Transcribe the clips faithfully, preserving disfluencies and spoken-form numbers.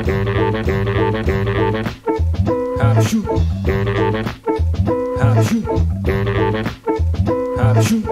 합슈 합슈 합슈.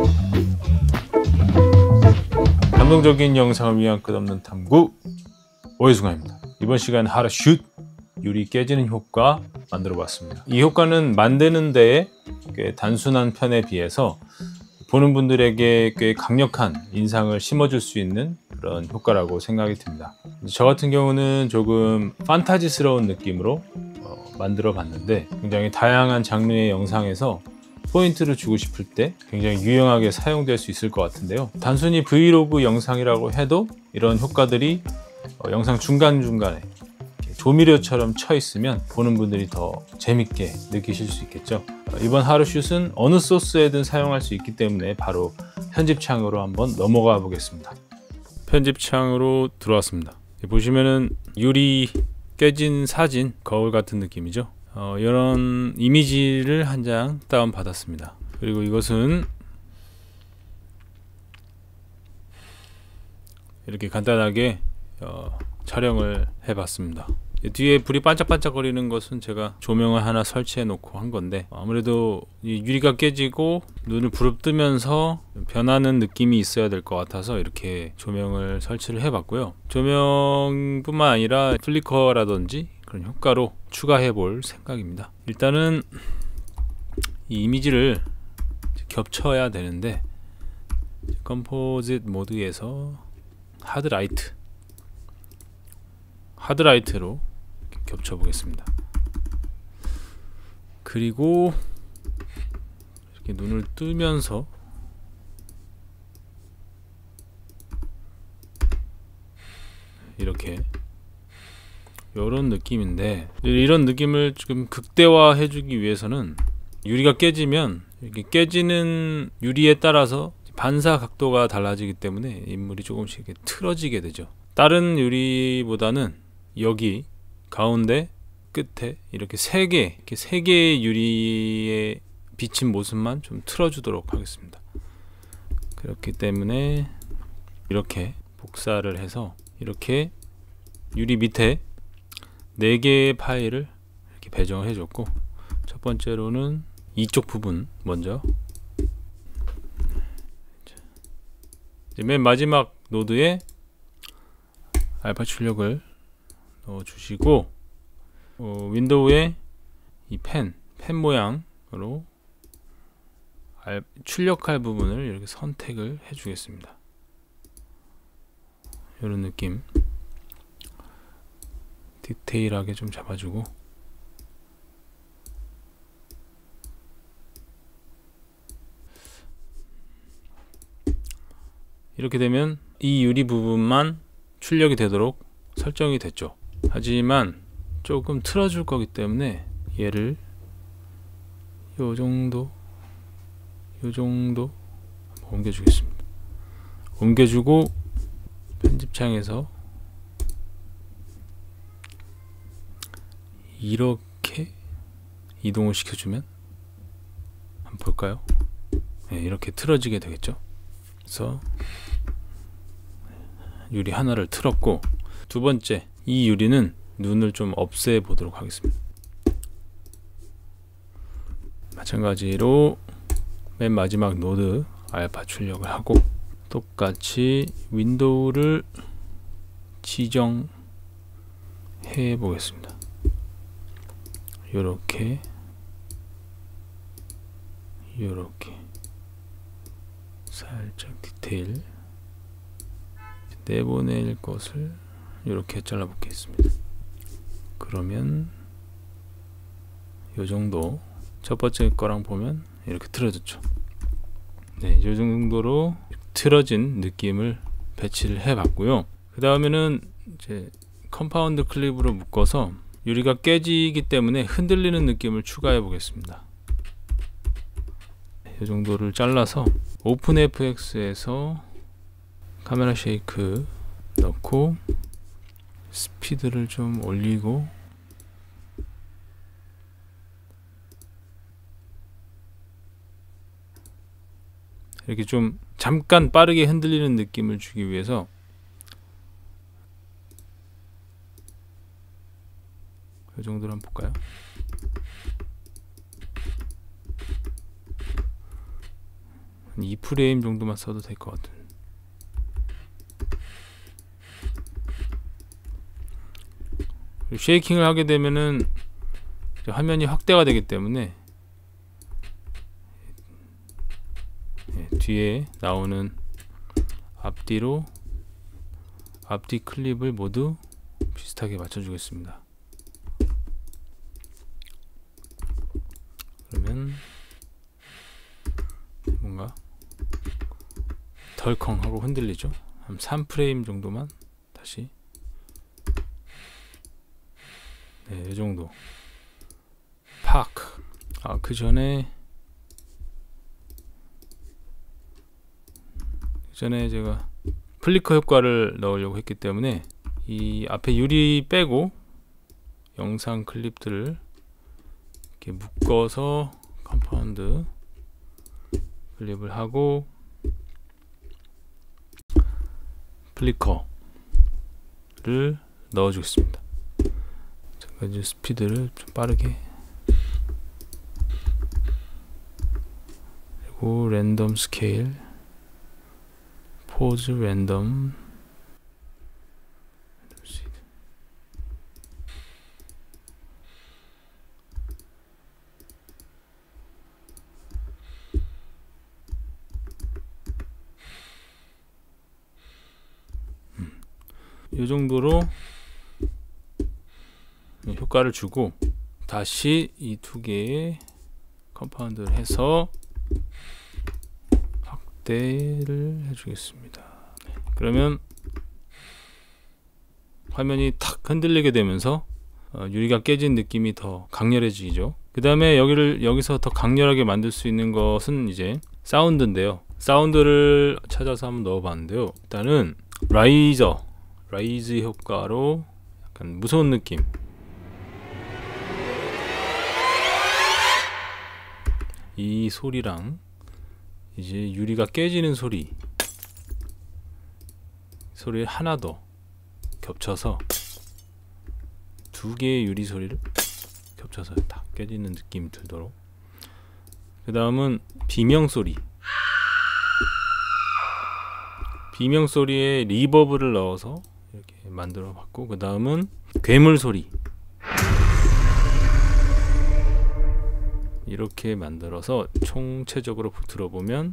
감동적인 영상을 위한 끝없는 탐구 오해승환입니다. 이번 시간 How to Shoot 유리 깨지는 효과 만들어 봤습니다. 이 효과는 만드는 데에 꽤 단순한 편에 비해서 보는 분들에게 꽤 강력한 인상을 심어줄 수 있는 그런 효과라고 생각이 듭니다. 저 같은 경우는 조금 판타지스러운 느낌으로 어, 만들어 봤는데 굉장히 다양한 장르의 영상에서 포인트를 주고 싶을 때 굉장히 유용하게 사용될 수 있을 것 같은데요. 단순히 브이로그 영상이라고 해도 이런 효과들이 어, 영상 중간중간에 조미료처럼 쳐 있으면 보는 분들이 더 재밌게 느끼실 수 있겠죠. 이번 하루슛은 어느 소스에든 사용할 수 있기 때문에 바로 편집창으로 한번 넘어가 보겠습니다. 편집창으로 들어왔습니다. 보시면은 유리 깨진 사진, 거울 같은 느낌이죠. 어, 이런 이미지를 한 장 다운 받았습니다. 그리고 이것은 이렇게 간단하게 어, 촬영을 해봤습니다. 뒤에 불이 반짝반짝 거리는 것은 제가 조명을 하나 설치해 놓고 한 건데, 아무래도 이 유리가 깨지고 눈을 부릅뜨면서 변하는 느낌이 있어야 될 것 같아서 이렇게 조명을 설치를 해 봤고요. 조명뿐만 아니라 플리커라든지 그런 효과로 추가해 볼 생각입니다. 일단은 이 이미지를 겹쳐야 되는데, 컴포짓 모드에서 하드라이트 하드라이트로 겹쳐 보겠습니다. 그리고 이렇게 눈을 뜨면서 이렇게 이런 느낌인데, 이런 느낌을 지금 극대화 해주기 위해서는 유리가 깨지면 이렇게 깨지는 유리에 따라서 반사 각도가 달라지기 때문에 인물이 조금씩 이렇게 틀어지게 되죠. 다른 유리보다는 여기 가운데 끝에 이렇게 세 개, 이렇게 세 개의 유리에 비친 모습만 좀 틀어주도록 하겠습니다. 그렇기 때문에 이렇게 복사를 해서 이렇게 유리 밑에 네 개의 파일을 이렇게 배정을 해줬고, 첫 번째로는 이쪽 부분 먼저, 맨 마지막 노드에 알파 출력을 넣어 주시고, 어, 윈도우에 이 펜, 펜 모양으로 알, 출력할 부분을 이렇게 선택을 해 주겠습니다. 이런 느낌, 디테일하게 좀 잡아주고, 이렇게 되면 이 유리 부분만 출력이 되도록 설정이 됐죠. 하지만 조금 틀어줄 거기 때문에 얘를 요 정도 요 정도 옮겨주겠습니다. 옮겨주고 편집창에서 이렇게 이동을 시켜주면 한번 볼까요? 네, 이렇게 틀어지게 되겠죠. 그래서 유리 하나를 틀었고, 두 번째, 이 유리는 눈을 좀 없애 보도록 하겠습니다. 마찬가지로 맨 마지막 노드 알파 출력을 하고, 똑같이 윈도우를 지정해 보겠습니다. 요렇게 요렇게 살짝 디테일 내보낼 것을 이렇게 잘라 보겠습니다. 그러면 요 정도, 첫 번째 거랑 보면 이렇게 틀어졌죠. 네, 이 정도로 틀어진 느낌을 배치를 해 봤고요. 그 다음에는 이제 컴파운드 클립으로 묶어서 유리가 깨지기 때문에 흔들리는 느낌을 추가해 보겠습니다. 이 정도를 잘라서 오픈 에프엑스에서 카메라 쉐이크 넣고 스피드를 좀 올리고, 이렇게 좀 잠깐 빠르게 흔들리는 느낌을 주기 위해서 이 정도로 한번 볼까요? 한 이 프레임 정도만 써도 될 것 같은. 쉐이킹을 하게 되면은 화면이 확대가 되기 때문에 네, 뒤에 나오는 앞뒤로 앞뒤 클립을 모두 비슷하게 맞춰주겠습니다. 그러면 뭔가 덜컹하고 흔들리죠. 한 삼 프레임 정도만 다시. 네, 이 정도. 파크. 아, 그 전에 그 전에 제가 플리커 효과를 넣으려고 했기 때문에 이 앞에 유리 빼고 영상 클립들을 이렇게 묶어서 컴파운드 클립을 하고 플리커를 넣어 주겠습니다. 잠깐 이제 스피드를 좀 빠르게, 그리고 랜덤 스케일, 포즈 랜덤, 이 정도로 효과를 주고 다시 이 두 개의 컴파운드를 해서 확대를 해주겠습니다. 그러면 화면이 탁 흔들리게 되면서 어, 유리가 깨진 느낌이 더 강렬해지죠. 그 다음에 여기를 여기서 더 강렬하게 만들 수 있는 것은 이제 사운드인데요. 사운드를 찾아서 한번 넣어봤는데요. 일단은 라이저 라이즈 효과로 약간 무서운 느낌, 이 소리랑 이제 유리가 깨지는 소리 소리를 하나 더 겹쳐서 두 개의 유리 소리를 겹쳐서 딱 깨지는 느낌이 들도록. 그 다음은 비명 소리, 비명 소리에 리버브를 넣어서 이렇게 만들어 봤고, 그 다음은 괴물 소리, 이렇게 만들어서 총체적으로 들어보면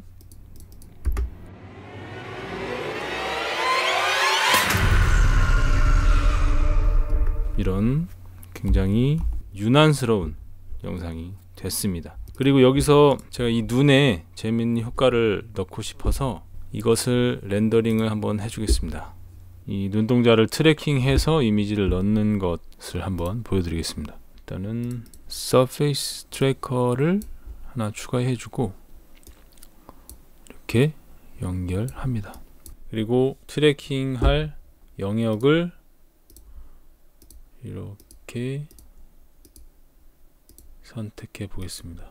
이런 굉장히 유난스러운 영상이 됐습니다. 그리고 여기서 제가 이 눈에 재밌는 효과를 넣고 싶어서 이것을 렌더링을 한번 해주겠습니다. 이 눈동자를 트래킹해서 이미지를 넣는 것을 한번 보여드리겠습니다. 일단은 서페이스 트래커를 하나 추가해주고 이렇게 연결합니다. 그리고 트래킹할 영역을 이렇게 선택해 보겠습니다.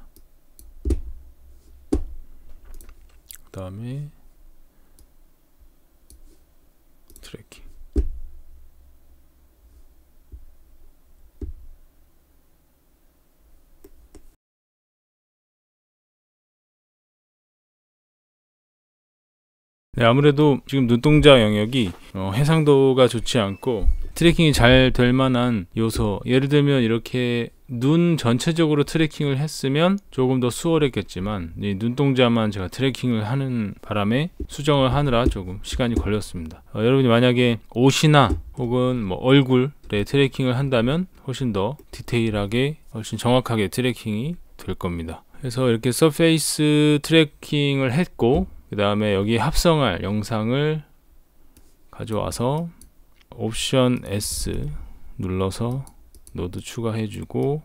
그 다음에 트래킹, 네, 아무래도 지금 눈동자 영역이 어, 해상도가 좋지 않고 트래킹이 잘 될 만한 요소, 예를 들면 이렇게 눈 전체적으로 트래킹을 했으면 조금 더 수월했겠지만 이 눈동자만 제가 트래킹을 하는 바람에 수정을 하느라 조금 시간이 걸렸습니다. 어, 여러분이 만약에 옷이나 혹은 뭐 얼굴에 트래킹을 한다면 훨씬 더 디테일하게, 훨씬 정확하게 트래킹이 될 겁니다. 그래서 이렇게 서페이스 트래킹을 했고, 그 다음에 여기 합성할 영상을 가져와서 옵션 S 눌러서 노드 추가해주고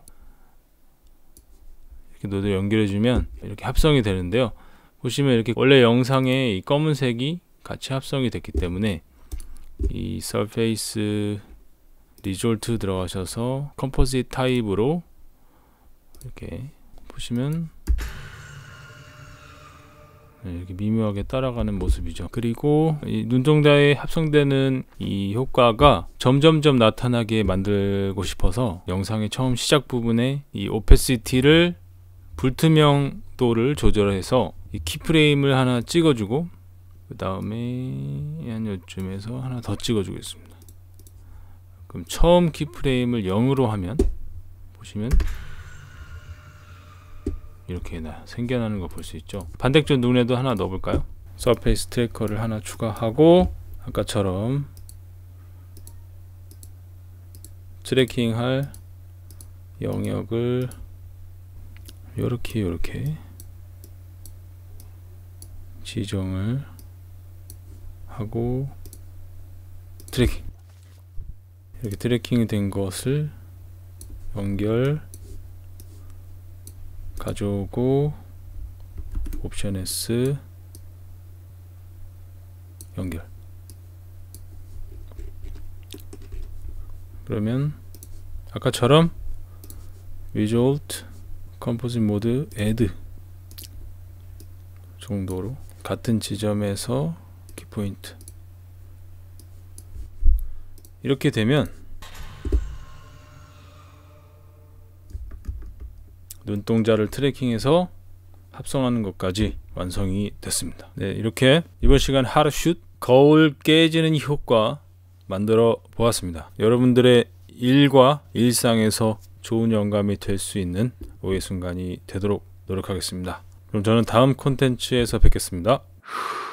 이렇게 노드 연결해주면 이렇게 합성이 되는데요. 보시면 이렇게 원래 영상에 이 검은색이 같이 합성이 됐기 때문에 이 서페이스 리졸트 들어가셔서 컴포지트 타입으로 이렇게 보시면 이렇게 미묘하게 따라가는 모습이죠. 그리고 이 눈동자에 합성되는 이 효과가 점점점 나타나게 만들고 싶어서 영상의 처음 시작 부분에 이 오페시티를 불투명도를 조절해서 이 키프레임을 하나 찍어주고 그 다음에 한 요쯤에서 하나 더 찍어주겠습니다. 그럼 처음 키프레임을 영으로 하면 보시면 이렇게 나, 생겨나는 거 볼 수 있죠. 반대쪽 눈에도 하나 넣어볼까요? 서페이스 트래커를 하나 추가하고 아까처럼 트래킹할 영역을 요렇게 요렇게 지정을 하고 트래킹, 이렇게 트래킹이 된 것을 연결 가져오고 옵션 S 연결. 그러면 아까처럼 Result Composite Mode Add 정도로 같은 지점에서 키포인트 이렇게 되면 눈동자를 트래킹해서 합성하는 것까지 완성이 됐습니다. 네, 이렇게 이번 시간 How to Shoot 거울 깨지는 효과 만들어 보았습니다. 여러분들의 일과 일상에서 좋은 영감이 될 수 있는 오해 순간이 되도록 노력하겠습니다. 그럼 저는 다음 콘텐츠에서 뵙겠습니다.